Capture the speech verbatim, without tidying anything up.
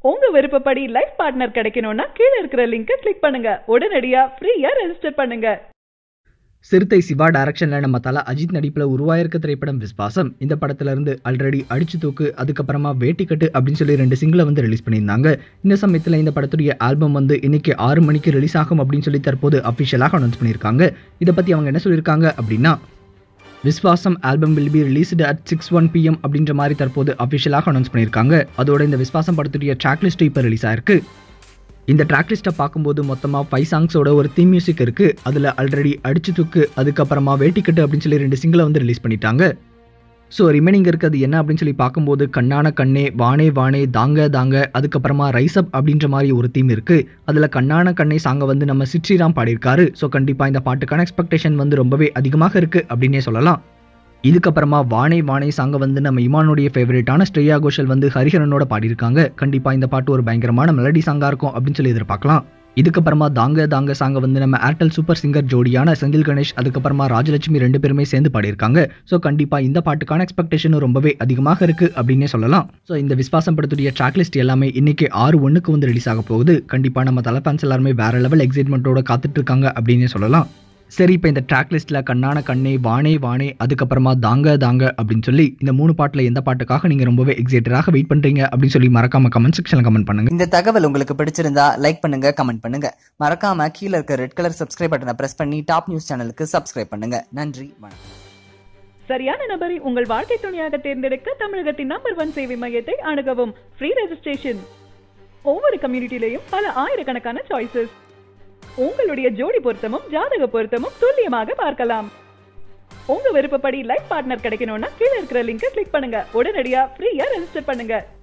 உங்க விருப்பப்படி life partner கிடைக்கணும்னா கீழ இருக்கிற லிங்கை கிளிக் பண்ணுங்க. உடனடியா ஃப்ரீயா ரெஜிஸ்டர் பண்ணுங்க. சிறுத்தை சிவா டைரக்ஷன்ல நம்ம தல அஜித் நடிப்புல உருவாயிருக்க திரைப்படம் விஸ்வாசம். இந்த படத்துல இருந்து ஆல்ரெடி அடிச்சு தூக்கு, அதுக்கப்புறமா வேட்டிக்கட்டு அப்படின்னு சொல்லி ரெண்டு சிங்கிளை வந்து ரிலீஸ் பண்ணியிருந்தாங்க. இந்த சமயத்துல இந்த படத்துடைய ஆல்பம் வந்து இன்னைக்கு ஆறு மணிக்கு ரிலீஸ் ஆகும் அப்படின்னு சொல்லி தற்போது அபிஷியலாக அனௌன்ஸ் பண்ணியிருக்காங்க. இதை பத்தி அவங்க என்ன சொல்லியிருக்காங்க அப்படின்னா, Viswasam album will be released at six one P M அப்படின்ற மாதிரி தற்போது அபிஷியலாக அனௌன்ஸ் பண்ணியிருக்காங்க. அதோட இந்த விஸ்வாசம் படத்துடைய ட்ராக் லிஸ்ட் இப்போ ரிலீஸ் ஆயிருக்கு. இந்த ட்ராக் லிஸ்ட்டை பார்க்கும்போது மொத்தமாக ஃபைவ் சாங்ஸோட ஒரு தீம் மியூசிக் இருக்குது. அதில் ஆல்ரெடி அடிச்சு தூக்கு, அதுக்கப்புறமா வேட்டிக்கட்டு அப்படின்னு சொல்லி ரெண்டு சிங்கிளை வந்து ரிலீஸ் பண்ணிட்டாங்க. ஸோ ரிமைனிங் இருக்கிறது என்ன அப்படின்னு சொல்லி பார்க்கும்போது கண்ணான கண்ணே, வானே வானே, தாங்க தாங்க, அதுக்கப்புறமா ரைஸ் அப் அப்படின்ற மாதிரி ஒரு தீம் இருக்குது. அதில் கண்ணான கண்ணே சாங்கை வந்து நம்ம சிட்ஸ்ரீராம் பாடியிருக்காரு. ஸோ கண்டிப்பாக இந்த பாட்டுக்கான எக்ஸ்பெக்டேஷன் வந்து ரொம்பவே அதிகமாக இருக்குது அப்படின்னே சொல்லலாம். இதுக்கப்புறமா வானே வானே சாங்கை வந்து நம்ம இமானுடைய ஃபேவரட்டான ஸ்ரேயா கோஷல் வந்து ஹரிஹரனோட பாடியிருக்காங்க. கண்டிப்பாக இந்த பாட்டு ஒரு பயங்கரமான மெலடி சாங்காக இருக்கும் அப்படின்னு சொல்லி எதிர்பார்க்கலாம். இதுக்கப்புறமா தாங்க தாங்க சாங்கை வந்து நம்ம ஏர்டெல் சூப்பர் சிங்கர் ஜோடியான செந்தில் கணேஷ், அதுக்கப்புறமா ராஜலட்சுமி ரெண்டு பேருமே சேர்ந்து பாடியிருக்காங்க. ஸோ கண்டிப்பாக இந்த பாட்டுக்கான எக்ஸ்பெக்டேஷனும் ரொம்பவே அதிகமாக இருக்குது அப்படின்னே சொல்லலாம். ஸோ இந்த விஸ்வாசம் படத்துடைய ட்ராக் லிஸ்ட் எல்லாமே இன்னைக்கு ஆறு ஒன்றுக்கு வந்து ரிலீஸ் ஆக போகுது. கண்டிப்பாக நம்ம தல ஃபேன்ஸ் எல்லாருமே வேற லெவல் எக்ஸைட்மெண்ட்டோட காத்துட்டு இருக்காங்க அப்படின்னே சொல்லலாம். சரி, இப்போ இந்த ட்ராக் லிஸ்ட்டில் கண்ணான கண்ணே, வானே வானே, அதுக்கப்புறமா தாங்க தாங்க அப்படின்னு சொல்லி இந்த மூணு பாட்டில் எந்த பாட்டுக்காக நீங்கள் ரொம்பவே எக்ஸைட்டடாக வெயிட் பண்ணுறீங்க அப்படின்னு சொல்லி மறக்காம கமெண்ட் செக்ஷனில் கமெண்ட் பண்ணுங்க. இந்த தகவல் உங்களுக்கு பிடிச்சிருந்தா லைக் பண்ணுங்க, கமெண்ட் பண்ணுங்க. மறக்காம கீழே இருக்க ரெட் கலர் சப்ஸ்கிரைப் பட்டனை பிரஸ் பண்ணி டாப் நியூஸ் சேனலுக்கு சப்ஸ்கிரைப் பண்ணுங்க. நன்றி, வணக்கம். சரியான நபரை உங்கள் வாழ்க்கை துணையாக தேர்ந்தெடுக்க தமிழகத்தின் நம்பர் ஒன் சேவை மையத்தை அணுகவும். Free registration. ஒவ்வொரு கம்யூனிட்டிலையும் பல ஆயிரக்கணக்கான சாய்ஸஸ். உங்களுடைய ஜோடி பொருத்தமும் ஜாதக பொருத்தமும் துல்லியமாக பார்க்கலாம். உங்க விருப்பப்படி லைஃப் பார்ட்னர் கிடைக்கணும்னா கீழ இருக்கிற லிங்கை கிளிக் பண்ணுங்க. உடனடியா ஃப்ரீயா ரெஜிஸ்டர் பண்ணுங்க.